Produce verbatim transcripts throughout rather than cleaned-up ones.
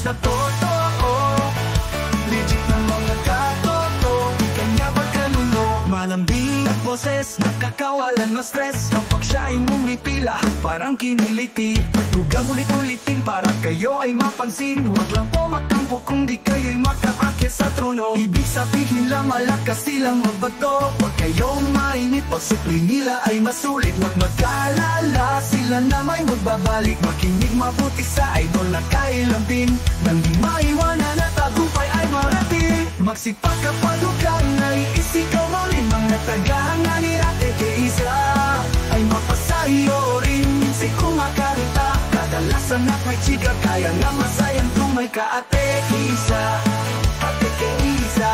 na totoo, legit na mga katoto, di kanya pagkanuno. Malambing at boses, nakakawalan ng stress kapag siya ay mumipila, parang kiniliti. Tugang ulit-ulitin para kayo ay mapansin. Huwag lang po magtampo kung di kayo'y makaakit sa trono. Ibig sabihin lang malakas silang magbato. Huwag kayong mainit pag supli nila ay masulit. Huwag magkalala, sila na may magbabalik. Makinig mabuti sa idol na kailambing, nang di maiwanan at tagumpay ay marating. Magsipag kapag hugang naiisikaw mo rin, mga tagahanga ni Ate Keisa ay mapasayo rin. Minsan kumakanta, kadalasan at may chika, kaya nga masayang kung may ka-Ate Keisa, Ate Keisa.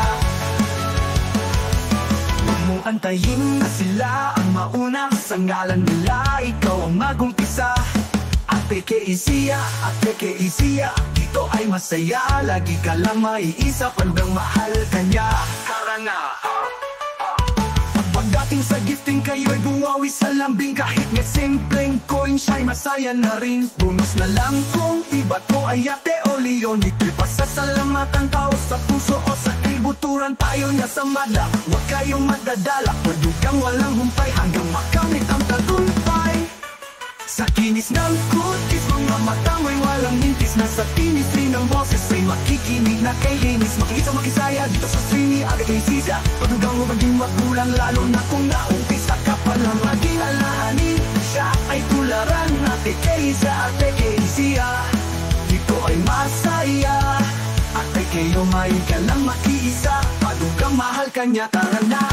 Huwag mong antayin na sila ang mauna, sa ngalan nila ikaw ang magumpisa. Ate Keisia, Ate Keisia, dito ay masaya, lagi ka lang maiisa, pandang mahal ka niya. Tara na! Pagdating sa gifting, kayo'y bumawi sa lambing. Kahit nga simpleng coin, siya'y masaya na rin. Bonus na lang kung iba to ay Ate o Leon. Ito'y pasasalamatan tao sa puso o sa kibuturan, tayo na sa madla. Huwag kayong madadala, padugang walang humpay, hanggang makamit ang tagumpay. Sa kinis ng kutis, mga mata mo'y walang hintis. Nasa tinis rin ng boses ay makikinig na kay linis. Makikita makisaya dito sa streamy Ate Keisa. Padugang mo maging magulang, lalo na kung naumpisa ka pa lang maging alahanin. Siya ay tularan, Ate Keisa, Ate Keisia, dito ay masaya. Ate kayo may ka lang makiisa, padugang mahal ka niya, tara na!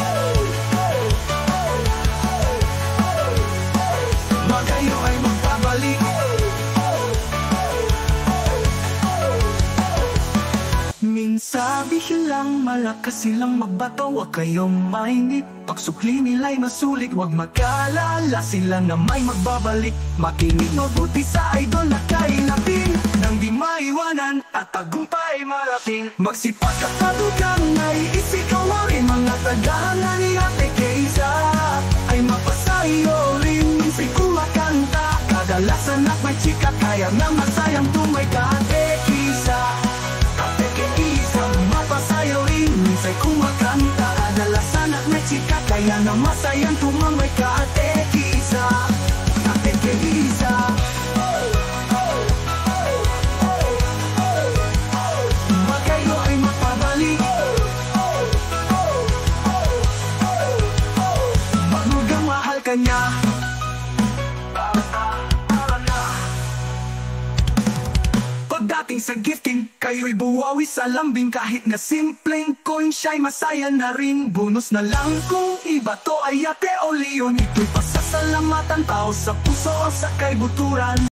Kayo ay magpabalik. Minsabi lang malakas silang magbato, huwag kayong mainit. Pagsukli nila'y masulit, huwag magkalala, sila na may magbabalik. Makinig mabuti sa idol na kailapin, nang di maiwanan at tagumpay marating. Magsipag at tadugang naiisikaw mo rin, mga tagahanga ni Ate Keisa ay mapasayo rin. Minsan kumakanta, kadalasan at may chika, kaya nga masayang tumay ka Ate Keisa, Ate Keisa, mapasayo rin. Minsan kumakanta, kadalasan at may chika, kaya nga masayang tumay ka Ate Keisa, Ate Keisa. Magayo ay mapabalik, manugang mahal ka niya. Pagdating sa gifting, kayo'y buwawi sa lambing. Kahit na simpleng coin, siya'y masaya na rin. Bonus na lang kung iba to ay Ate o Leon. Ito'y pasasalamatan tao sa puso o sa kaibuturan.